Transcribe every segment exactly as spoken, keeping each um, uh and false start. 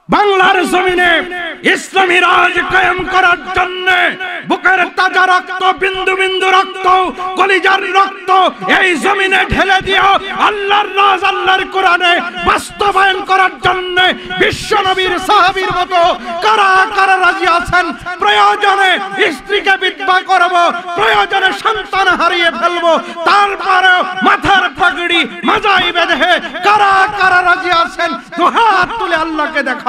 বাংলার জমিনে ইসলামী রাজ কায়েম করার জন্য বুকের তাজা রক্ত, বিন্দু বিন্দু রক্ত, কলিজার রক্ত এই জমিনে ঢেলে দিও আল্লাহর রাজ, আল্লাহর কোরআনে বাস্তবায়ন করার জন্য বিশ্ব নবীর সাহাবীর মতো কারা কারা রাজি আছেন? প্রয়োজনে স্ত্রীকে বিধবা করব, প্রয়োজনে সন্তান হারিয়ে ফেলবো, তারপরেও মাথার পাগড়ি মাজায় বেঁধে কারা কারা রাজি আছেন? দুহাত তুলে আল্লাহকে দেখান।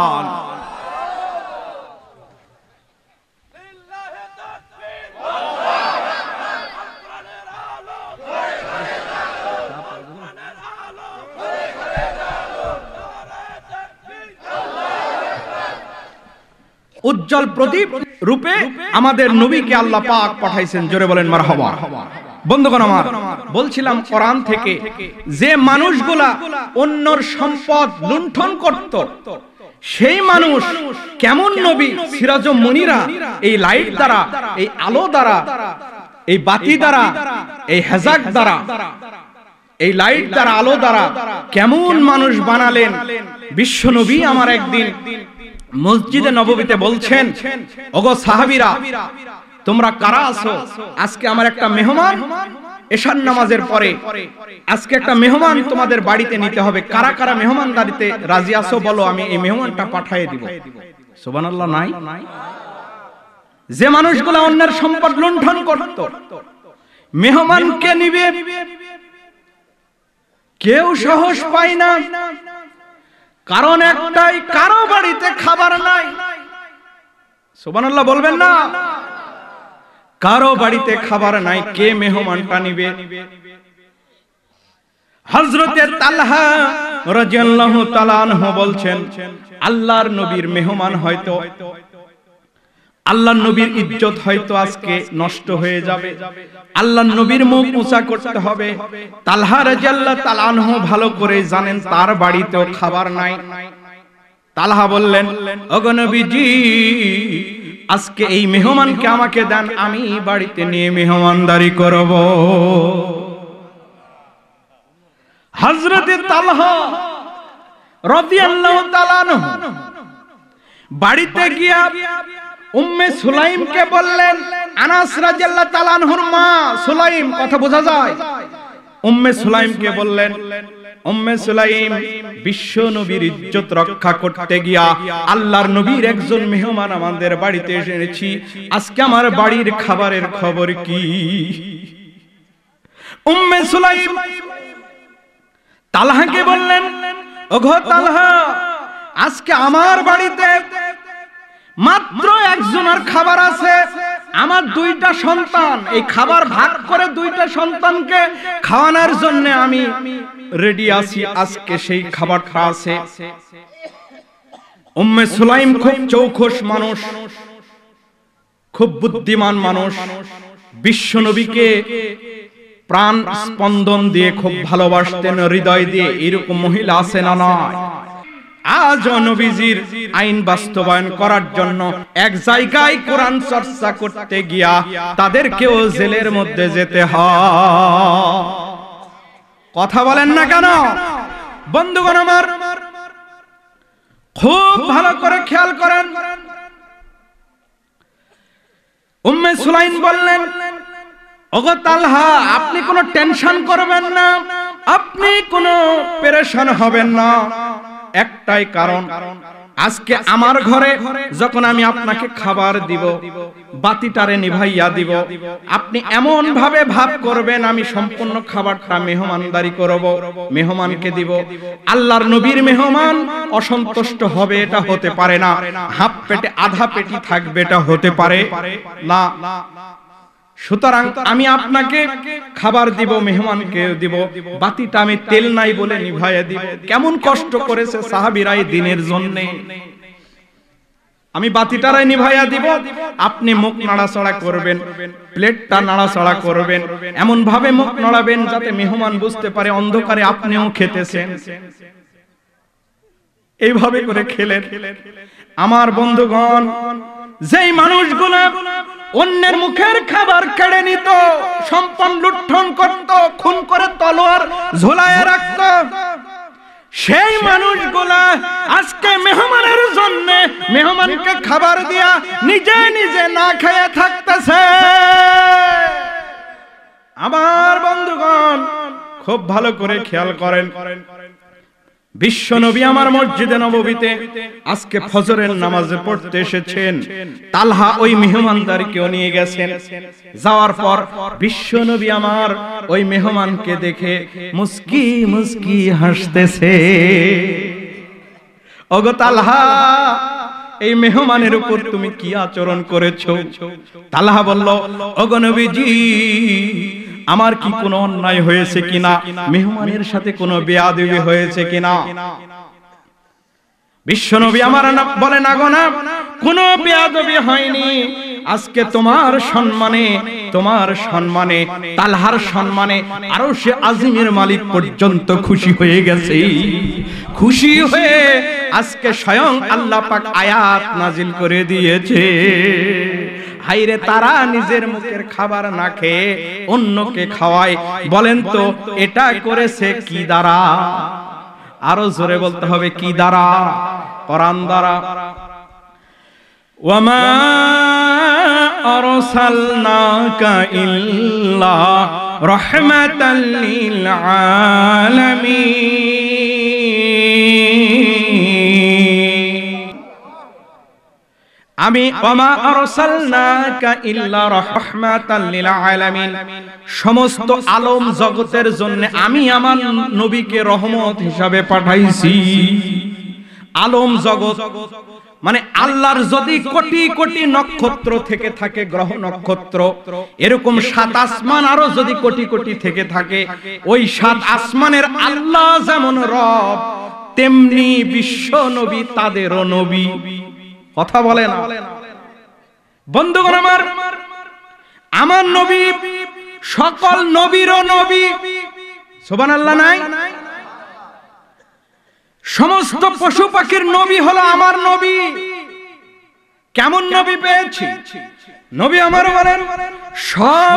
উজ্জ্বল প্রদীপ রূপে আমাদের নবীকে আল্লাহ পাক পাঠাইছেন, জোরে বলেন মারহাবা। বন্ধুগণ আমার, বলছিলাম কোরআন থেকে যে মানুষগুলা অন্যর সম্পদ লুণ্ঠন করত, সেই মানুষ কেমন নবী? সিরাজ মুনিরা এই লাইট দ্বারা, এই আলো দ্বারা, এই বাতি দ্বারা, এই হেজাক দ্বারা, এই লাইট দ্বারা, আলো দ্বারা কেমন মানুষ বানালেন বিশ্ব নবী। আমার একদিন মসজিদে নববীতে বলছেন, ওগো সাহাবীরা তোমরা কারা আছো? আজকে আমার একটা মেহমান, এশার নামাজের পরে আজকে একটা মেহমান তোমাদের বাড়িতে নিতে হবে। কারা কারা মেহমানদারিতে রাজি আছো বলো, আমি এই মেহমানটা পাঠিয়ে দিব। সুবহানাল্লাহ। নাই যে মানুষগুলো অন্যের সম্পদ লুণ্ঠন করত, মেহমানকে নিবে কেউ সাহস পায় না। কারণ একটাই, কারো বাড়িতে খাবার নাই। সুবহানাল্লাহ বলবেন না? কারো বাড়িতে খাবার নাই, কে মেহমানটা নিবে? হযরতে তালহা রাদিয়াল্লাহু তাআলা আনহু বলছেন, আল্লাহর নবীর মেহমান হয়তো, আল্লাহর নবীর ইজ্জত হয়তো আজকে নষ্ট হয়ে যাবে, আল্লাহর নবীর মুখ উঁচা করতে হবে। তালহা রাদিয়াল্লাহু তাআলা আনহু ভালো করে জানেন তার বাড়িতেও খাবার নাই। তালহা বললেন, ওগো নবীজি আজকে এই মেহমানকে আমাকে দেন, আমি বাড়িতে নিয়ে মেহমানদারি করব। হযরতে তালহা রাদিয়াল্লাহু তাআলা আনহু বাড়িতে গিয়া উম্মে সুলাইমকে বললেন, আনাস রাদিয়াল্লাহু তাআলা আনহুর মা সুলাইম, কথা বোঝা যায়? উম্মে সুলাইমকে বললেন, উম্মে সুলাইম বিশ্ব নবীর ইজ্জত রক্ষা করতে গিয়া আল্লাহর নবীর একজন মেহমান আমাদের বাড়িতে এসেছি, আজকে আমার বাড়ির খাবারের খবর কি? উম্মে সুলাইম তালহাকে বললেন, ওগো তালহা আজকে আমার বাড়িতে মাত্র একজনের খাবার আছে, আমার দুইটা সন্তান, এই খাবার ভাগ করে দুইটা সন্তানকে খাওয়ানোর জন্য আমি রেডি আছি, আজকে সেই খাবারটা আছে। উম্মে সুলাইম খুব চৌখস মানুষ, খুব বুদ্ধিমান মানুষ, বিশ্ব নবীকে প্রাণ স্পন্দন দিয়ে খুব ভালোবাসতেন, হৃদয় দিয়ে। এরকম মহিলা আছে না? নয়। আজ নবীজির আইন বাস্তবায়ন করার জন্য এক জায়গায় কোরআন চর্চা করতে গিয়া তাদেরকেও জেলের মধ্যে যেতে হয়। কথা বলেন না কেন? বন্ধুগণ আমার, খুব ভালো করে খেয়াল করেন। উম্মে সুলাইম বললেন, ওগো তালহা আপনি কোনো টেনশন করবেন না, আপনি কোনো পেরেশান হবেন না। একটাই কারণ, আজকে আমার ঘরে যখন আমি আপনাকে খাবার দিব, বাতিটারে নিভাইয়া দিব, আপনি এমন ভাবে ভাব করবেন আমি সম্পূর্ণ খাবারটা মেহমানদারি করব, মেহমানকে দিব। আল্লাহর নবীর মেহমান অসন্তুষ্ট হবে এটা হতে পারে না, হাফ পেটে আধা পেটি থাকবে এটা হতে পারে না। সুতরাং আমি আপনাকে খাবার দিব, মেহমানকে দিব, বাতিটা আমি তেল নাই বলে নিভাইয়া দিব। কেমন কষ্ট করেছে সাহাবীরা এই দিনের জন্য। আমি বাতিটারাই নিভাইয়া দিব, আপনি মুখ নাড়াচাড়া করবেন, প্লেটটা নাড়াচাড়া করবেন, এমন ভাবে মুখ নাড়াবেন যাতে মেহমান বুঝতে পারে অন্ধকারে আপনিও খেতেছেন। এইভাবে করে খেলেন। আমার বন্ধুগণ, যেই মানুষগুলো অন্যের মুখের খাবার কেড়ে নিত, সম্পদ লুণ্ঠন করত, খুন করে তলোয়ার ঝোলায় রাখত, সেই মানুষগুলা আজকে মেহমানের জন্য মেহমানকে খাবার দিয়া নিজে নিজে না খেয়ে থাকতেছে। আমার বন্ধুগণ খুব ভালো করে খেয়াল করেন, বিশ্ব নবী আমার মসজিদে নববীতে আজকে ফজরের নামাজে পড়তে এসেছেন। তালহা ওই মেহমানদারকেও নিয়ে গেছেন। যাওয়ার পর বিশ্ব নবী আমার ওই মেহমানকে দেখে মুস্কি মুস্কি হাসতেছে। ওগো তালহা, এই মেহমানের উপর তুমি কি আচরণ করেছো? তালহা বলল, ওগো নবীজি, আমার কি কোনো অন্যায় হয়েছে কিনা, মেহমানের সাথে কোনো বেয়াদবি হয়েছে কিনা? বিশ্বনবী আমার বলে, না গো না, কোনো বেয়াদবি হয়নি। আজকে তোমার সম্মানে, তোমার সম্মানে, তালহার সম্মানে আরো সে আজিমের মালিক পর্যন্ত খুশি হয়ে গেছে। খুশি হয়ে আজকে স্বয়ং আল্লাহ পাক আয়াত নাজিল করে দিয়েছে। হাইরে, তারা নিজের মুখের খাবার না খেয়ে অন্যকে খাওয়ায়। বলেন তো এটা করেছে কি দ্বারা? আরো জোরে বলতে হবে, কি দ্বারা? কোরআন দ্বারা। ওয়ামা আরসালনাকা ইল্লা রাহমাতাল লিল আলামিন। আমি ওয়ামা আরসালনাকা ইল্লা রাহমাতাল লিল আলামিন, সমস্ত আলম জগতের জন্য আমি আমার নবীকে রহমত হিসাবে পাঠাইছি। আলম জগৎ মানে আল্লাহর যদি কোটি কোটি নক্ষত্র থেকে থাকে, গ্রহ নক্ষত্র, এরকম সাত আসমান আরো যদি কোটি কোটি থেকে থাকে, ওই সাত আসমানের আল্লাহ যেমন রব, তেমনি বিশ্ব নবী তাদেরও নবী। কথা বলে না বন্ধুগণ আমার, আমার নবী সকল নবীরও নবী। সুবহানাল্লাহ নাই? সমস্ত পশু পাখির নবী হলো আমার নবী। কেমন নবী পেয়েছি? নবী আমার বলেন, সব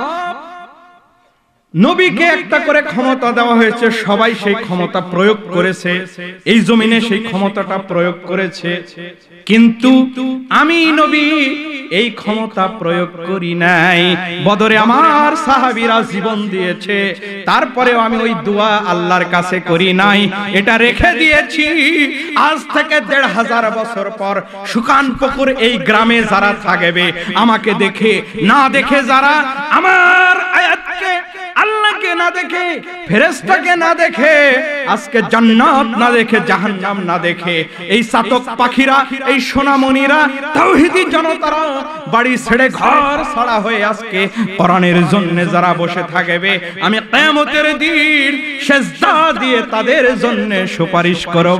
নবীকে একটা করে ক্ষমতা দেওয়া হয়েছে, সবাই সেই ক্ষমতা প্রয়োগ করেছে, এই জমিনে সেই ক্ষমতাটা প্রয়োগ করেছে। কিন্তু আমি নবী এই ক্ষমতা প্রয়োগ করি নাই। বদরে আমার সাহাবীরা জীবন দিয়েছে, তারপরেও আমি ওই দোয়া আল্লাহর কাছে করি নাই, এটা রেখে দিয়েছি। আজ থেকে দেড় হাজার বছর পর সুকান পুকুর এই গ্রামে যারা থাকবে, আমাকে দেখে না দেখে, যারা আমার আয়াতকে, আল্লাহকে না দেখে, ফেরেশতাকে না দেখে, আজকে জান্নাত না দেখে, জাহান্নাম না দেখে, এই চাতক পাখিরা, এই সোনামণিরা, তাওহীদি জনতারা বাড়ি ছেড়ে ঘর ছাড়া হয়ে আজকে কোরআনের জন্য যারা বসে থাকবে, আমি কিয়ামতের দিন সিজদা দিয়ে তাদের জন্য সুপারিশ করব।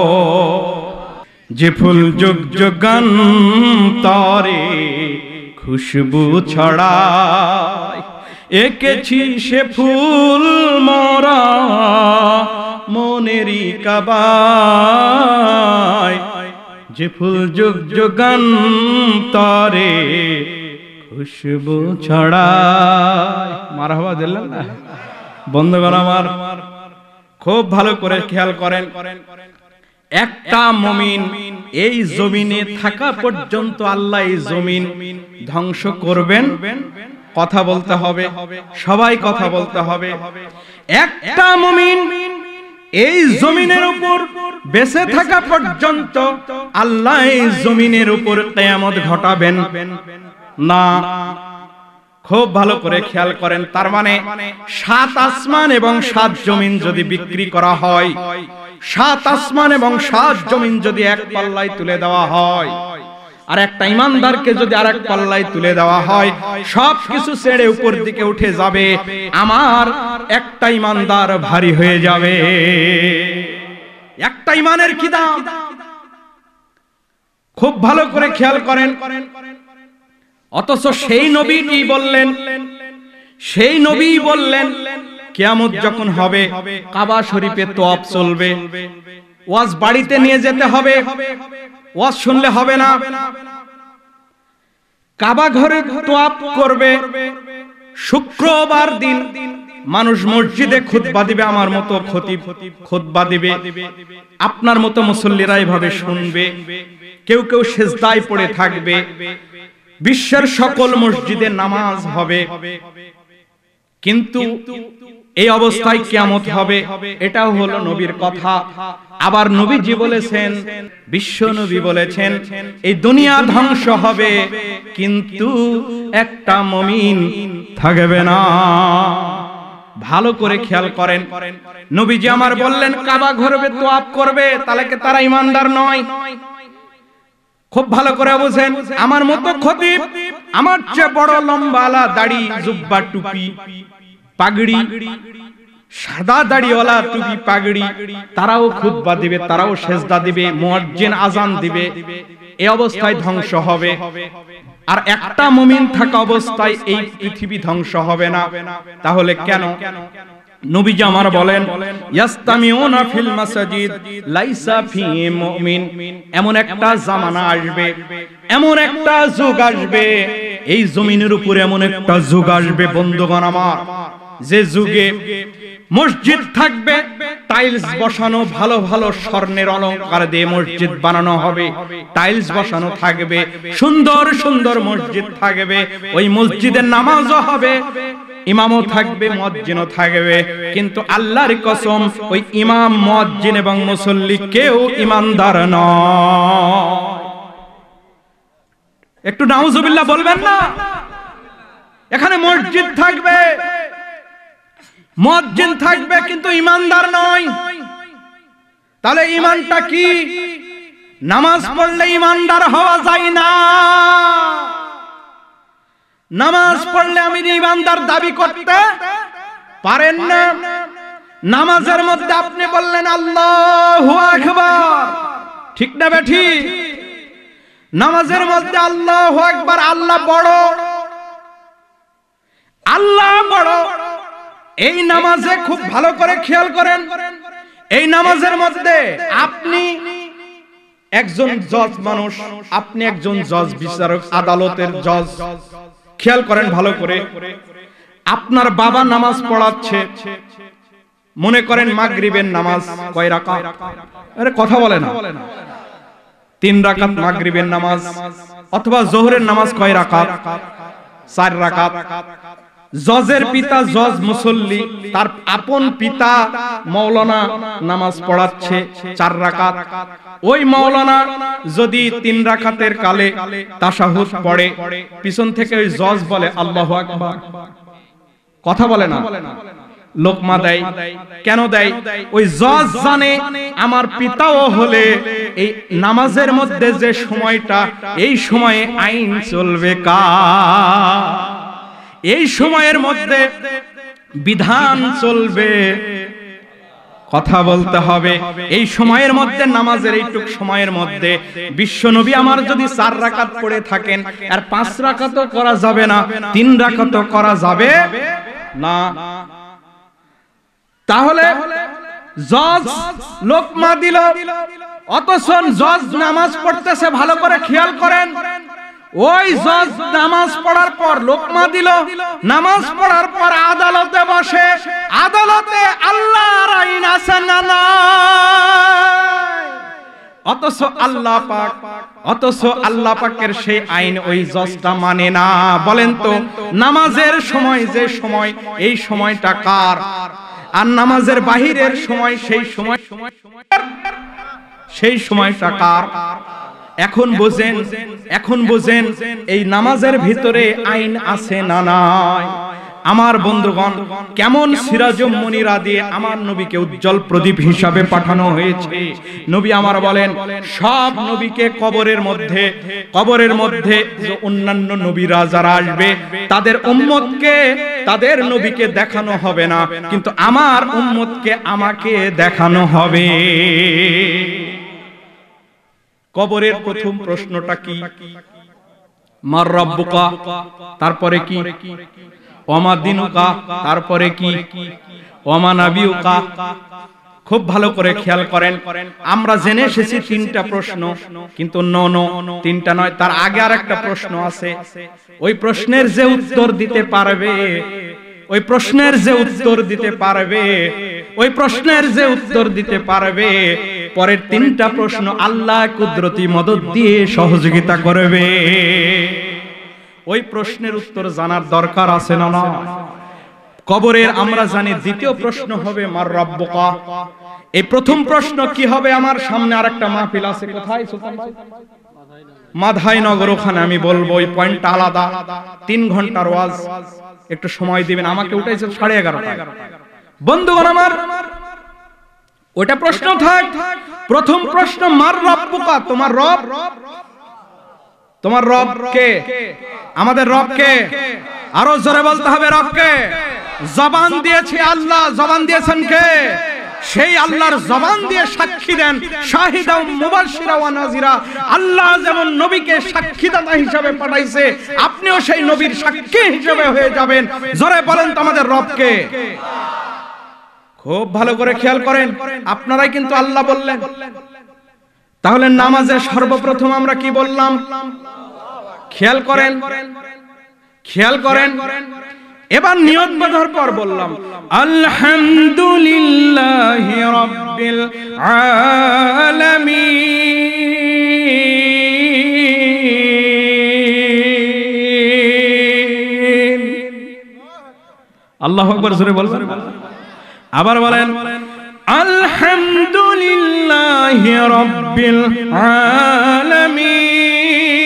যে ফুল যুগ যুগান্তরে খুশবু ছড়ায়, এঁকেছি সে ফুল মোরা মনেরই কাবায়। যে ফুল যুগ যুগান্তরে খুশবু ছড়ায়। মারহাবা দিলেন না বন্ধুগণ আমার? খুব ভালো করে খেয়াল করেন, একটা মুমিন এই জমিনে থাকা পর্যন্ত আল্লাহ এই জমিন ধ্বংস করবেন। কথা বলতে হবে, সবাই কথা বলতে হবে। একটা মুমিন এই জমিনের উপর বেঁচে থাকা পর্যন্ত আল্লাহ এই জমিনের উপর কিয়ামত ঘটাবেন না। খুব ভালো করে খেয়াল করেন, তার মানে সাত আসমান এবং সাত জমিন যদি বিক্রি করা হয়, সাত আসমান এবং সাত জমিন যদি এক পাল্লায় তুলে দেওয়া হয়, আর একটা ইমানদারকে যদি আরেক পাল্লায় তুলে দেওয়া হয়, সব কিছু ছেড়ে উপর দিকে উঠে যাবে, আমার একটা ইমানদার ভারী হয়ে যাবে। একটা ইমানের কি দাম? খুব ভালো করে খেয়াল করেন। অথচ সেই নবী কি বললেন? সেই নবী বললেন, কিয়ামত যখন হবে কাবা শরীফে তওয়াফ চলবে, ওয়াজ বাড়িতে নিয়ে যেতে হবে, ওয়াজ শুনলে হবে না, কাবা ঘরে তওয়াফ করবে। শুক্রবার দিন মানুষ মসজিদে খুতবা দিবে, আমার মতো খতিব খুতবা দিবে, আপনার মতো মুসল্লিরা এভাবে শুনবে, কেউ কেউ সিজদায় পড়ে থাকবে, বিশ্বের সকল মসজিদে নামাজ হবে, কিন্তু এই অবস্থায় কিয়ামত হবে। এটাও হলো নবীর কথা। আবার নবীজি বলেছেন, বিশ্ব নবী বলেছেন, এই দুনিয়া ধ্বংস হবে কিন্তু একটা মুমিন থাকবে না। ভালো করে খেয়াল করেন, নবীজি আমার বললেন কাবা ঘুরবে, তোয়াফ করবে, তাহলে কি তারা ঈমানদার নয়? খুব ভালো করে বুঝেন, আমার মতো খতিব, আমার চেয়ে বড় লম্বালা দাড়ি, জুব্বা, টুপি, পাগড়ি, সাদা দাড়িওয়ালা টুপি পাগড়ি, তারাও খুতবা দিবে, তারাও সেজদা দিবে, মুয়াজ্জিন আজান দিবে, এই অবস্থায় ধ্বংস হবে। আর একটা মুমিন থাকা অবস্থায় এই পৃথিবী ধ্বংস হবে না। তাহলে কেন? নবীজি আমার বলেন, ইয়াস্তামিউনা ফিল মাসাজিদ লাইসা ফি মুমিন, এমন একটা জামানা আসবে, এমন একটা যুগ আসবে, এই জমিনের উপরে এমন একটা যুগ আসবে বন্ধুগণ আমার, যে যুগে মসজিদ থাকবে, টাইলস বসানো, ভালো ভালো স্বর্ণের অলংকার দিয়ে মসজিদ বানানো হবে, টাইলস বসানো থাকবে, সুন্দর সুন্দর মসজিদ থাকবে, ওই মসজিদের নামাজও হবে, ইমামও থাকবে, মুয়াজ্জিনও থাকবে, কিন্তু আল্লাহর কসম ওই ইমাম, মুয়াজ্জিন এবং মুসল্লি কেউ ঈমানদার নয়। একটু নাউজুবিল্লাহ বলবেন না? এখানে মসজিদ থাকবে, মুয়াজ্জিন থাকবে, কিন্তু ঈমানদার নয়। তাহলে ঈমানটা কি? নামাজ পড়লে ঈমানদার হওয়া যায় না। নামাজ পড়লে আমি ঈমানদার দাবি করতে পারেন না। নামাজের মধ্যে আপনি বললেন আল্লাহু আকবার, ঠিক না বেঠিক? নামাজের মধ্যে আল্লাহু আকবার, আল্লাহ বড়, আল্লাহ বড়। এই নামাজে খুব ভালো করে খেয়াল করেন, এই নামাজের মধ্যে আপনি একজন জজ মানুষ, আপনি একজন জজ, বিচারক, আদালতের জজ, খেয়াল করেন ভালো করে, আপনার বাবা নামাজ পড়াচ্ছে, মনে করেন মাগরিবের নামাজ, কয় রাকাত? আরে কথা বলে না, তিন রাকাত মাগরিবের নামাজ, অথবা যোহরের নামাজ কয় রাকাত? চার রাকাত। জজের পিতা জজ মুসল্লি, তার আপন পিতা মাওলানা নামাজ পড়াচ্ছে চার রাকাত। ওই মাওলানা যদি তিন রাকাতের কালে তাশাহুদ পড়ে, পিছন থেকে ওই জজ বলে আল্লাহু আকবার, কথা বলে না, লোকমা দেয়। কেন দেয়? ওই জজ জানে আমার পিতাও হলে এই নামাজের মধ্যে যে সময়টা, এই সময়ে আইন চলবে কার, এই সময়ের মধ্যে বিধান চলবে, কথা বলতে হবে। এই সময়ের মধ্যে, নামাজের এইটুক সময়ের মধ্যে বিশ্বনবী আমার যদি চার রাকাত পড়ে থাকেন, আর পাঁচ রাকাতও করা যাবে না, তিন রাকাতও করা যাবে না। তাহলে জজ লোকমা দিল, অথচ জজ নামাজ পড়তেছে, ভালো করে খেয়াল করেন। ওই জজ নামাজ পড়ার পর লোকমা দিল, নামাজ পড়ার পর আদালতে বসে, আদালতে আল্লাহর আইন আছে না নাই? অথচ আল্লাহ পাক, অথচ আল্লাহ পাকের সেই আইন ওই জজটা মানে না। বলেন তো, নামাজের সময় যে সময়, এই সময়টা কার? আর নামাজের বাহিরের সময়, সেই সময় সেই সময়টা কার? এখন বোঝেন, এখন বোঝেন এই নামাজের ভিতরে আইন আছে না নাই? আমার বন্ধুগণ, কেমন সিরাজুম মুনিরা দিয়ে আমার নবীকে উজ্জ্বল প্রদীপ হিসাবে পাঠানো হয়েছে। নবী আমার বলেন, সব নবীকে কবরের মধ্যে, কবরের মধ্যে যে অন্যান্য নবীরা যারা আসবে, তাদের উম্মতকে, তাদের নবীকে দেখানো হবে না, কিন্তু আমার উম্মতকে আমাকে দেখানো হবে। কবরের প্রথম প্রশ্নটা কি? মার রাব্বুকা, তারপরে কি? ওমা দিনুকা, তারপরে কি? ওমা নাবিউকা। খুব ভালো করে খেয়াল করেন, আমরা জেনে এসেছি তিনটা প্রশ্ন, কিন্তু নো নো, তিনটা নয়, তার আগে আর একটা প্রশ্ন আছে। ওই প্রশ্নের যে উত্তর দিতে পারবে ওই প্রশ্নের যে উত্তর দিতে পারবে, ওই প্রশ্নের যে উত্তর দিতে পারবে, পরের তিনটা প্রশ্ন আল্লাহ কুদরতি মদদ দিয়ে সহযোগিতা করবে। ওই প্রশ্নের উত্তর জানার দরকার আছে না না? কবরের আমরা জানি দ্বিতীয় প্রশ্ন হবে মার রাব্বুকা। এই প্রথম প্রশ্ন কি হবে? আমার সামনে আরেকটা মাহফিল আছে, কোথায় সুলতান ভাই? মাধাই নগর, ওখানে আমি বলবো। ওই পয়েন্টটা আলাদা, তিন ঘন্টার ওয়াজ, একটু সময় দিবেন। আমাকে উঠাইছে সাড়ে এগারোটা। বন্ধুগণ আমার, ওটা প্রশ্ন থাক। প্রথম প্রশ্ন মার রাব্বুকা, তোমার রব, তোমার রব কে? আমাদের রব কে? আরো জোরে বলতে হবে রব কে? জবান দিয়েছে আল্লাহ, জবান দিয়েছেন কে? সেই আল্লাহর জবান দিয়ে সাক্ষী দেন, শাহিদা মুবাশশিরা ওয়া নাযিরা। আল্লাহ যেমন নবীকে সাক্ষীদাতা হিসেবে পাঠাইছে, আপনিও সেই নবীর সাক্ষী হিসেবে হয়ে যাবেন। জোরে বলেন তো আমাদের রব কে? খুব ভালো করে খেয়াল করেন, আপনারাই কিন্তু আল্লাহ বললেন। তাহলে নামাজে সর্বপ্রথম আমরা কি বললাম? খেয়াল করেন, খেয়াল করেন। এবার নিয়ত বাঁধার পর বললাম আলহামদুলিল্লাহি রাব্বিল আলামিন। আল্লাহু আকবার, জোরে বলবেন। আবার বলেন আলহামদুলিল্লাহি রাব্বিল আলামিন।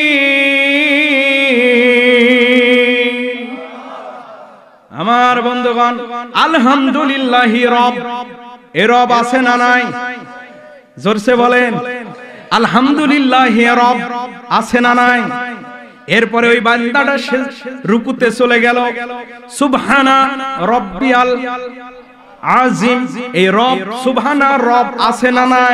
আমার বন্ধুগণ, আলহামদুলিল্লাহি রব, এ রব আছে না নাই? জোরসে বলেন আলহামদুলিল্লাহি রব আছে না নাই? এরপরে ওই বান্দাটা রুকুতে চলে গেল, সুবহানা রব্বিয়াল আজিম, এই রব সুবহানা রব আছে না নাই?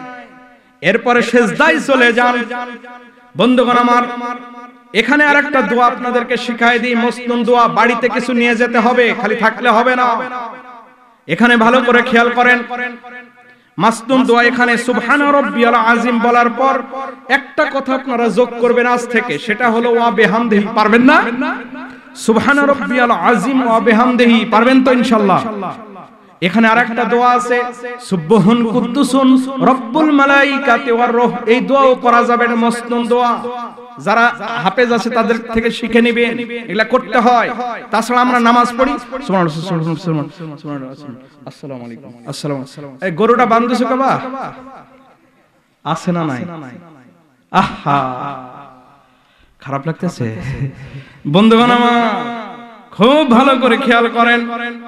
এরপরে সিজদায় চলে যান। বন্ধুগণ আমার, এখানে আরেকটা দোয়া আপনাদেরকে শিখাই দিই, মসনুন দোয়া। বাড়িতে কিছু নিয়ে যেতে হবে, খালি থাকলে হবে না। এখানে ভালো করে খেয়াল করেন, মাসনুন দোয়া। এখানে সুবহান রাব্বিয়াল আযীম বলার পর একটা কথা আপনারা যোগ করবেন আজ থেকে, সেটা হলো ওয়া বিহামদিহি। পারবেন না? সুবহান রাব্বিয়াল আযীম ওয়া বিহামদিহি পারবেন তো ইনশাআল্লাহ? এখানে আরেকটা দোয়া আছে, সুবহান কুদ্দুসুন রব্বুল মালাইকাতি ওয়ার রূহ। এই দোয়াও করা যাবে, এটা মসনুন দোয়া। যারা হাফেজ আছে তাদের থেকে শিখে নেবেন, এগুলা করতে হয়। তাছাড়া আমরা নামাজ পড়ি সুবহানাল্লাহ সুবহানাল্লাহ আসসালামু আলাইকুম আসসালামু আলাইকুম। এই গরুটা বাঁধছো কাবা আছে না নাই? আহা, খারাপ লাগতেছে। বন্ধুগণ আমার, খুব ভালো করে খেয়াল করেন।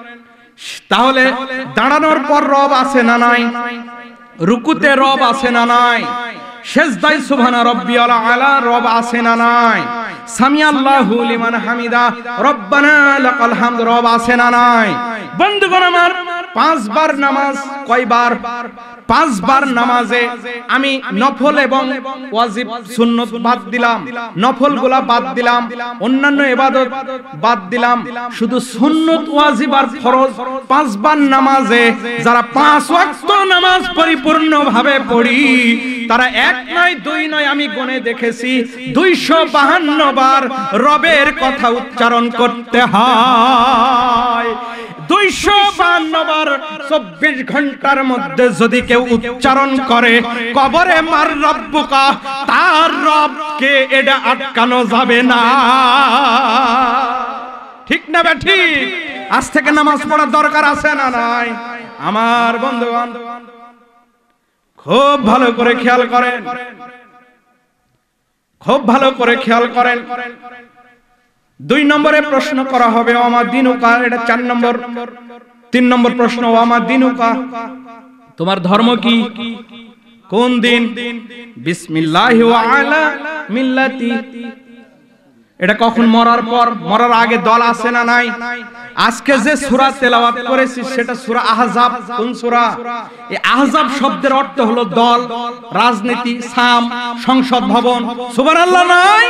তাহলে দাঁড়ানোর পর রব আছে না নাই? রুকুতে রব আছে না নাই? সিজদায় সুবহানা রাব্বিয়াল আলা রব আছে না নাই? সামিআল্লাহু লিমান হামিদা রব্বানা লাকাল হামদ রব আছে না নাই? বন্ধুগণ আমার, পাঁচবার নামাজ কয়বার? পাঁচবার নামাজে আমি নফল এবং ওয়াজিব সুন্নত বাদ দিলাম, নফলগুলা বাদ দিলাম, অন্যান্য ইবাদত বাদ দিলাম, শুধু সুন্নত ওয়াজিব আর ফরজ পাঁচবার নামাজে যারা পাঁচ ওয়াক্ত নামাজ পরিপূর্ণভাবে পড়ি, তারা এক নয় দুই নয়, আমি গুনে দেখেছি দুইশো বাহান্ন বার রবের কথা উচ্চারণ করতে হয়। দুইশো বাহান্ন বার চব্বিশ ঘন্টার মধ্যে যদি কেউ উচ্চারণ করে, কবরে মার রব্বুকা, তার রবকে এটা আটকানো যাবে না। ঠিক না বে ঠিক? আজ থেকে নামাজ পড়ার দরকার আছে না নাই? আমার বন্ধুগণ, খুব ভালো করে খেয়াল করেন, খুব ভালো করে খেয়াল করেন। দুই নম্বরে প্রশ্ন করা হবে ওয়ামা দিনুকা, এটা চার নম্বর। তিন নম্বর প্রশ্ন ওয়ামা দিনুকা, তোমার ধর্ম কি, কোন দিন? বিসমিল্লাহি ওয়া আলা মিল্লাতি, এটা কখন? মরার পর। মরার আগে দল আছে না নাই? আজকে যে সূরা তেলাওয়াত করেছি সেটা সূরা আহজাব। কোন সূরা? এই আহজাব শব্দের অর্থ হলো দল, রাজনীতি, সাম, সংসদ ভবন। সুবহানাল্লাহ নাই?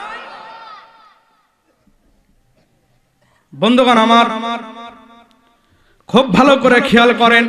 বন্ধুগণ আমার, খুব ভালো করে খেয়াল করেন।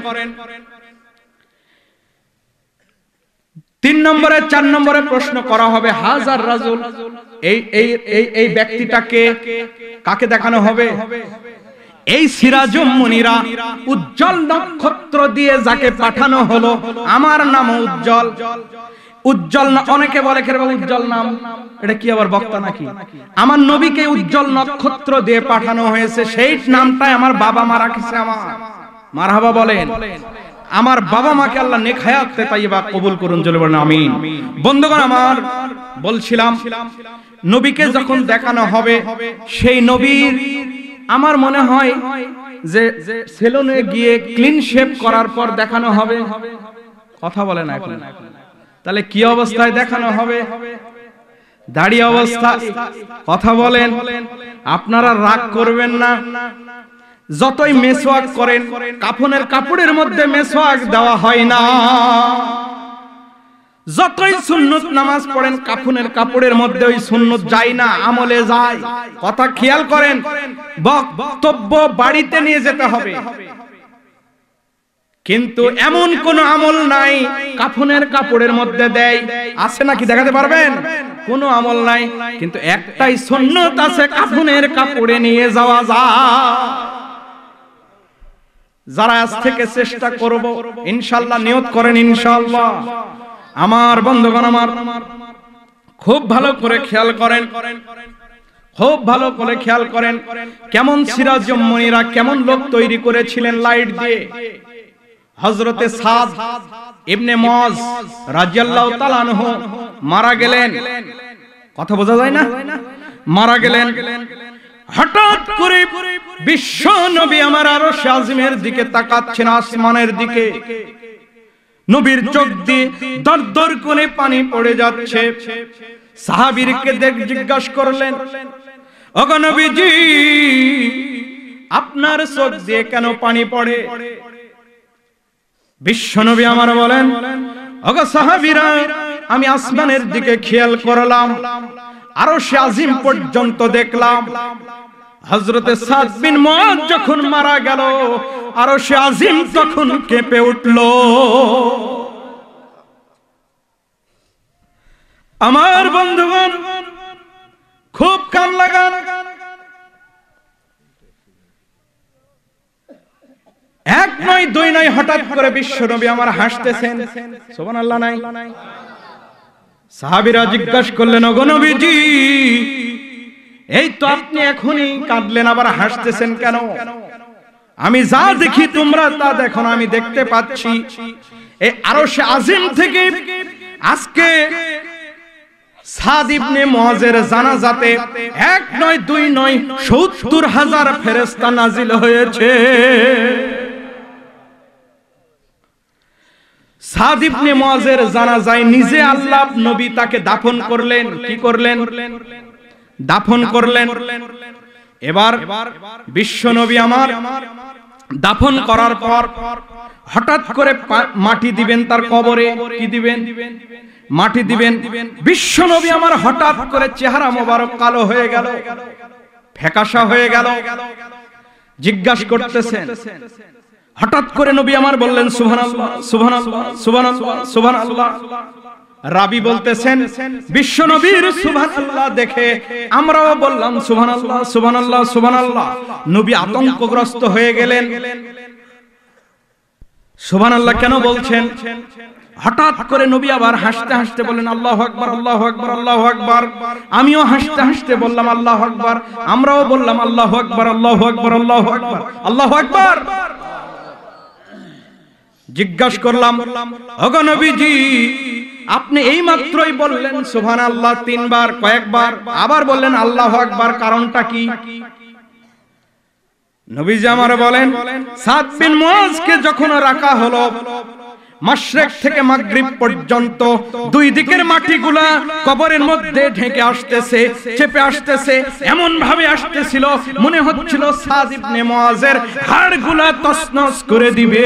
তিন নম্বরে চার নম্বরে প্রশ্ন করা হবে হাজার রাজুল, এই এই এই ব্যক্তিটাকে কাকে দেখানো হবে? এই সিরাজুম মুনিরা উজ্জ্বল নক্ষত্র দিয়ে যাকে পাঠানো হলো, আমার নাম উজ্জ্বল। উজ্জ্বল না, অনেকে বলে কেন উজ্জ্বল নাম, এটা কি আবার বক্তা নাকি? আমার নবীকে উজ্জ্বল নক্ষত্র দিয়ে পাঠানো হয়েছে, সেই নামটাই আমার বাবা মা রাখছে। আমার মারহাবা বলেন। আমার বাবা মাকে আল্লাহ নেক হায়াতে তাইয়্যিবা কবুল করুন, জোরে বলেন আমিন। বন্ধুগণ আমার, বলছিলাম নবীকে যখন দেখানো হবে, সেই নবীর আমার মনে হয় যে সেলুনে গিয়ে ক্লিন শেভ করার পর দেখানো হবে। কথা বলে না এখন? তাহলে কি অবস্থায় দেখানো হবে? দাড়ি অবস্থা। কথা বলেন, আপনারা রাগ করবেন না। যতই মেসওয়াক করেন, কাফনের কাপড়ের মধ্যে মেসওয়াক দেওয়া হয় না। যতই সুন্নত নামাজ পড়েন, কাফনের কাপড়ের মধ্যে ওই সুন্নত যায় না, আমলে যায়। কথা খেয়াল করেন, বক্তব্য বাড়িতে নিয়ে যেতে হবে। কিন্তু এমন কোন আমল নাই কাফনের কাপড়ের মধ্যে দেয়, আছে নাকি দেখাতে পারবেন? কোন আমল নাই, কিন্তু একটাই সুন্নত আছে, কাফনের কাপড়ে নিয়ে যাওয়া যায়। যারা আজ থেকে চেষ্টা করব, ইনশাআল্লাহ নিয়ত করেন ইনশাআল্লাহ। আমার বন্ধুগণ আমার, খুব ভালো করে খেয়াল করেন, খুব ভালো করে খেয়াল করেন কেমন সিরাজুম মুনিরা কেমন লোক তৈরি করেছিলেন লাইট দিয়ে। হযরতে সাদ ইবনে মুআজ রাদিয়াল্লাহু তাআলা আনহু মারা গেলেন। কথা বোঝা যায় না? মারা গেলেন। হঠাৎ করে বিশ্ব নবী আমার আরশ আজিমের দিকে তাকাচ্ছেন, আসমানের দিকে। নবীর চোখ দিয়ে দরদর করে পানি পড়ে যাচ্ছে। সাহাবীরকে দেখ জিজ্ঞাসা করলেন, ওগো নবীজি, আপনার চোখ দিয়ে কেন পানি পড়ে? বিশ্ব নবী আমার বলেন, ওগো সাহাবীরা, আমি আসমানের দিকে খেয়াল করলাম, আরশে আজিম পর্যন্ত দেখলাম। হযরতে সাদ বিন মুআজ যখন মারা গেল, আরশে আজিম তখন কেঁপে উঠল। আমার বন্ধুগণ খুব কান লাগান। এক নয় দুই নয়, হঠাৎ করে বিশ্ব নবী আমার হাসতেছেন। সুবহানাল্লাহ নাই? সাহাবীরা জিজ্ঞাসা করলেন, ওগো নবীজি, এই তো আপনি এখনই কাঁদলেন, আবার হাসতেছেন কেন? আমি যা দেখি তোমরা তা দেখো না, আমি দেখতে পাচ্ছি এই আরশে আজিম থেকে আজকে সাদ ইবনে মুআজের জানাজাতে এক নয় দুই নয় সত্তর হাজার ফেরেশতা নাজিল হয়েছে। সাদ ইবনে মুআজের জানাজায় নিজে আল্লাহ নবী তাকে দাফন করলেন। কি করলেন? দাফন করলেন। এবার বিশ্ব নবী আমার দাফন করার পর হঠাৎ করে মাটি দিবেন তার কবরে। কি দিবেন? মাটি দিবেন। বিশ্ব নবী আমার হঠাৎ করে চেহারা মোবারক কালো হয়ে গেল, ফ্যাকাশা হয়ে গেল। জিজ্ঞাসা করতেছেন, হঠাৎ করে নবী আমার বললেন সুবহানাল্লাহ, সুবহানাল্লাহ, সুবহানাল্লাহ, সুবহানাল্লাহ। রাবী বলতেছেন, বিশ্ব নবীর সুবহানাল্লাহ দেখে আমরাও বললাম সুবহানাল্লাহ, সুবহানাল্লাহ, সুবহানাল্লাহ। নবী আতঙ্কগ্রস্ত হয়ে গেলেন। সুবহানাল্লাহ কেন বলছেন? হঠাৎ করে নবী আবার হাসতে হাসতে বলেন আল্লাহু আকবার, আল্লাহু আকবার, আল্লাহু আকবার। আমিও হাসতে হাসতে বললাম আল্লাহু আকবার। আমরাও বললাম আল্লাহু আকবার, আল্লাহু আকবার, আল্লাহু আকবার, আল্লাহু আকবার। জিজ্ঞাসা করলাম, ওগো নবীজি, আপনি এই মাত্রই বললেন সুবহানাল্লাহ তিনবার, কয়েকবার, আবার বললেন আল্লাহু আকবার, কারণটা কি? নবীজি আমার বলেন, সাদ বিন মুআজকে যখন রাখা হলো মাশরিক থেকে মাগরিব পর্যন্ত, দুই দিকের মাটিগুলা কবরের মধ্যে ঢেকে আসতেছে, চেপে আসতেছে, এমন ভাবে আসতেছিল মনে হচ্ছিল সাদ ইবনে মুআজের হাড়গুলা তছনছ করে দিবে।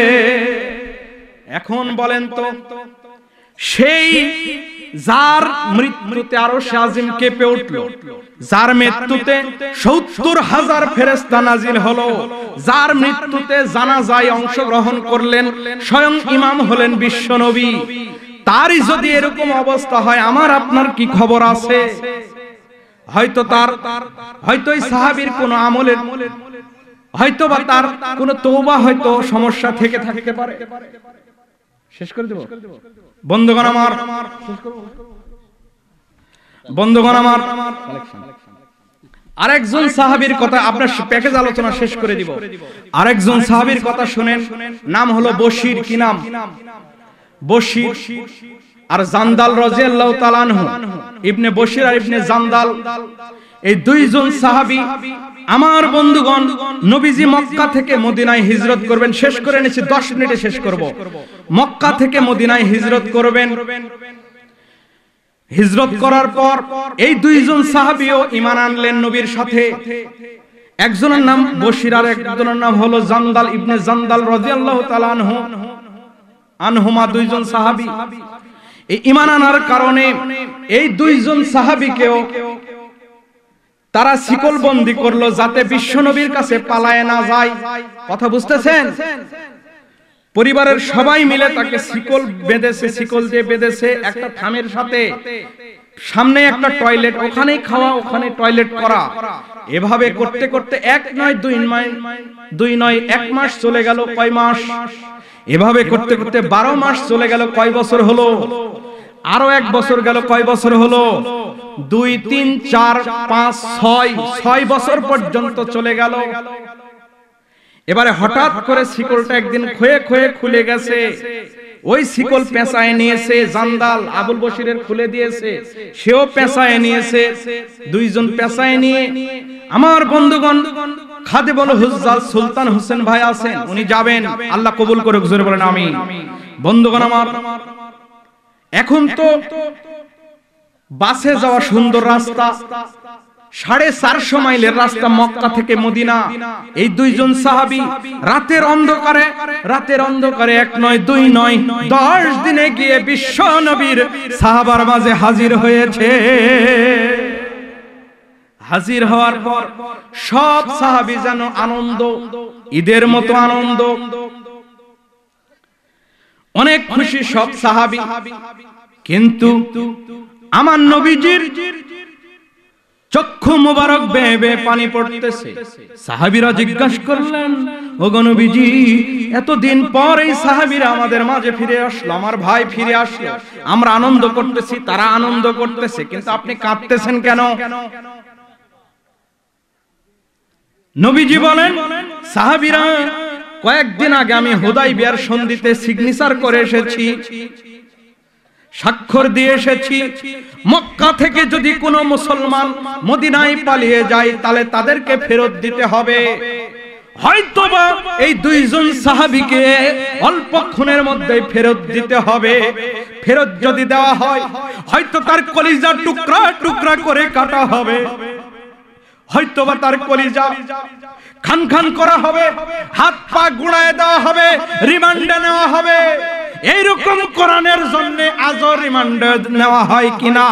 এখন বলেন তো, সেই যার মৃত্যুতে আরশে আজিম কেঁপে উঠল, যার মৃত্যুতে সত্তর হাজার ফেরেশতা নাজিল হলো, যার মৃত্যুতে জানাজায় অংশগ্রহণ করলেন স্বয়ং ইমাম হলেন বিশ্ব নবী, তারই যদি এরকম অবস্থা হয়, আমার আপনার কি খবর আছে? হয়তো তার হয়তো এই সাহাবীর কোন আমলের হয়তো বা তার কোনো তওবা হয়তো সমস্যা থেকে থাকতে পারে। শেষ করে দেব বন্ধুগণ আমার, বন্ধুগণ আমার, আরেকজন সাহাবীর কথা আপনার প্যাকেজ আলোচনা শেষ করে দিব। আরেকজন সাহাবীর কথা শুনেন, নাম হলো বশির। কি নাম? বশির আর জান্দাল রাদিয়াল্লাহু তাআলা আনহু। ইবনে বশির আর ইবনে জান্দাল, এই দুইজন সাহাবী আমার বন্ধুগণ, নবীজি মক্কা থেকে মদিনায় হিজরত করবেন। শেষ করে নিচ্ছি, দশ মিনিটে শেষ করব। মক্কা থেকে মদিনায় হিজরত করবেন। হিজরত করার পর এই দুইজন সাহাবীও ঈমান আনলেন নবীর সাথে। একজনের নাম বশির আর একজনের নাম হলো জান্দাল ইবনে জান্দাল রাদিয়াল্লাহু তাআলা আনহু আনহুমা, দুইজন সাহাবী। এই ঈমান আনার কারণে এই দুইজন সাহাবীকেও তারা শিকলবন্দি করলো, যাতে বিশ্বনবীর কাছে পালায় না যায়। কথা বুঝতেছেন? পরিবারের সবাই মিলে তাকে শিকল বেঁধেছে, শিকল দিয়ে বেঁধেছে একটা থামের সাথে। সামনে একটা টয়লেট, ওখানেই খাওয়া, ওখানে টয়লেট করা। এভাবে করতে করতে এক নয় দুই নয় দুই নয় এক মাস চলে গেল। কয় মাস? এভাবে করতে করতে বারো মাস চলে গেল। কয় বছর হলো? আরো এক বছর গেল। কয় বছর হলো? দুই তিন চার পাঁচ ছয় ছয় বছর পর্যন্ত চলে গেল। এবারে হঠাৎ করে শিকলটা একদিন ক্ষয়ে ক্ষয়ে খুলে গেছে। ওই শিকল পেঁচায় নিয়েছে জান্দাল, আবুল বশিরের খুলে দিয়েছে, সেও পেঁচায় নিয়েছে। দুইজন পেঁচায় নিয়ে আমার বন্ধুগণ খাদেমুল হুজ্জাজ সুলতান হোসেন ভাই আছেন, উনি যাবেন। আল্লাহ কবুল করুক, জোরে বলেন আমিন। বন্ধুগণ আমার, এখন তো বাসে যাওয়া সুন্দর রাস্তা, সাড়ে চারশো মাইলের রাস্তা মক্কা থেকে মদিনা। এই দুইজন সাহাবী রাতের অন্ধকারে রাতের অন্ধকারে এক নয় দুই নয় দশ দিনে গিয়ে বিশ্ব নবীর সাহাবার মাঝে হাজির হয়েছে। হাজির হওয়ার পর সব সাহাবী যেন আনন্দ, ঈদের মতো আনন্দ, অনেক খুশি সব সাহাবী। কিন্তু আমার নবীজির চক্ষু মোবারক বেয়ে বেয়ে পানি পড়তেছে। সাহাবীরা জিজ্ঞাসা করলেন, ওগো নবীজি, এতদিন পর এই সাহাবীরা আমাদের মাঝে ফিরে আসলো, আমার ভাই ফিরে আসলো, আমরা আনন্দ করতেছি, তারা আনন্দ করতেছে, কিন্তু আপনি কাঁদতেছেন কেন? নবীজি বলেন, সাহাবীরা, কয়েকদিন আগে আমি হুদাইবিয়ার সন্ধিতে সিগনেচার করে এসেছি, স্বাক্ষর দিয়ে এসেছি। মক্কা থেকে যদি কোনো মুসলমান মদিনায় পালিয়ে যায়, তাহলে তাদেরকে ফেরত দিতে হবে। হয়তোবা এই দুইজন সাহাবীকে অল্পক্ষণের মধ্যে ফেরত দিতে হবে। ফেরত যদি দেওয়া হয়, হয়তো তার কলিজা টুকরা টুকরা করে কাটা হবে, হয়তোবা তার কলিজা খান খান করা হবে, হাত পা গুড়ায় দেওয়া হবে, রিমান্ডে নেওয়া হবে। এইরকম কোরআনের জন্য আজও রিমান্ডে নেওয়া হয় কিনা?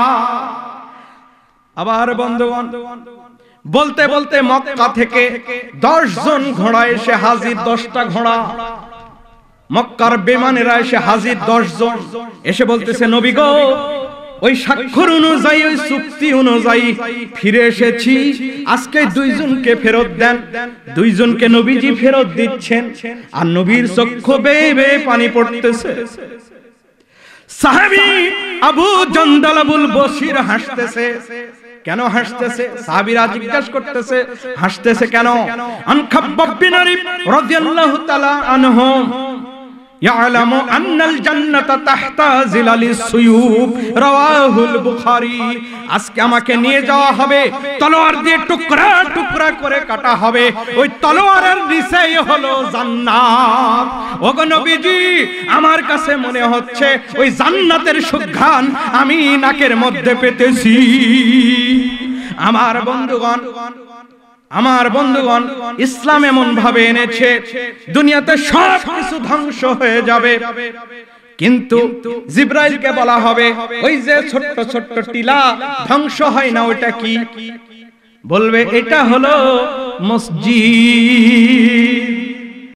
আবার বন্ধুগণ, বলতে বলতে মক্কা থেকে দশ জন ঘোড়া এসে হাজির, দশটা ঘোড়া মক্কার বেমানেরা এসে হাজির, দশ জন এসে বলতেছে, নবী গো, ওই স্বাক্ষর অনুযায়ী, ওই চুক্তি অনুযায়ী ফিরে এসেছি, আজকে দুইজনকে ফেরত দেন। দুইজনকে নবীজি ফেরত দিচ্ছেন, আর নবীর চক্ষু বেয়ে বেয়ে পানি পড়তেছে। সাহাবী আবু জান্দাল আবুল বশির হাসতেছে। কেন হাসতেছে? সাহাবীরা জিজ্ঞাসা করতেছে, হাসতেছে কেন? আন খাব্বাব বিন আরিব রাদিয়াল্লাহু তাআলা আনহু ইয়ালামু আন্নাল জান্নাতা তাহতা জিলালিস সুয়ুব, রাওয়াহুল বুখারী। আজকে আমাকে নিয়ে যাওয়া হবে, তলোয়ার দিয়ে টুকরা টুকরা করে কাটা হবে, ওই তলোয়ারের নিচেই হলো জান্নাত। ওগো নবীজি, আমার কাছে মনে হচ্ছে ওই জান্নাতের সুঘ্রাণ আমি নাকের মধ্যে পেতেছি। আমার বন্ধুগণ, আমার বন্ধুগণ, ইসলাম এমন ভাবে এনেছে দুনিয়াতে সব কিছু ধ্বংস হয়ে যাবে, কিন্তু জিবরাইলকে বলা হবে ওই যে ছোট্ট ছোট্ট টিলা ধ্বংস হয় না, ওটা কি? বলবে এটা হলো মসজিদ।